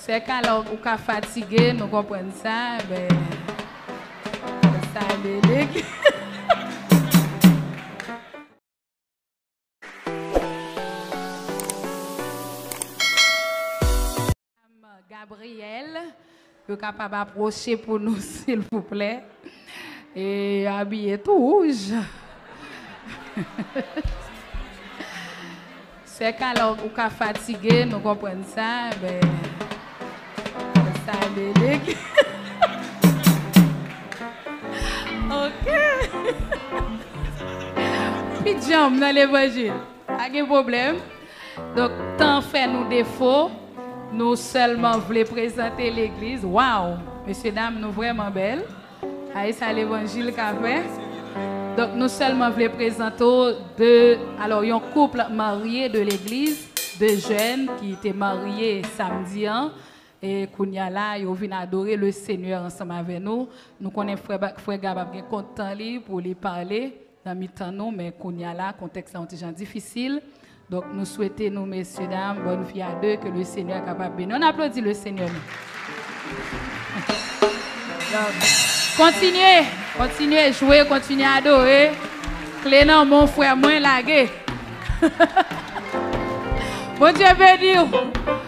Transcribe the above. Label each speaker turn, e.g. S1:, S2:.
S1: C'est quand on est fatigué, nous comprenons ça, ben, ça l'électrique. Gabriel, vous êtes capable d'approcher pour nous, s'il vous plaît. Et habillé tout rouge. C'est quand on est fatigué, nous comprenons ça, ben, ça l'électrique. Ok. Pidjam dans l'évangile. Pas de problème. Donc, tant fait nous défaut. Nous seulement voulons présenter l'église. Waouh! Messieurs, dames, nous vraiment belles. Aïe, c'est l'évangile qu'a fait. Donc, nous seulement voulons présenter alors, un couple marié de l'église, deux jeunes qui étaient mariés samedi. Et Kounia là, ils viennent adorer le Seigneur ensemble avec nous. Nous connaissons Frère Gabab qui est content pour lui parler dans mi-temps nous, mais Kounia là, contexte est difficile. Donc nous souhaitons, nous, messieurs, dames, bonne vie à deux, que le Seigneur est capable de bénir. On applaudit le Seigneur. Continuez, jouer, continuez à adorer. Clément, mon frère, moins lagué. Bon Dieu béni.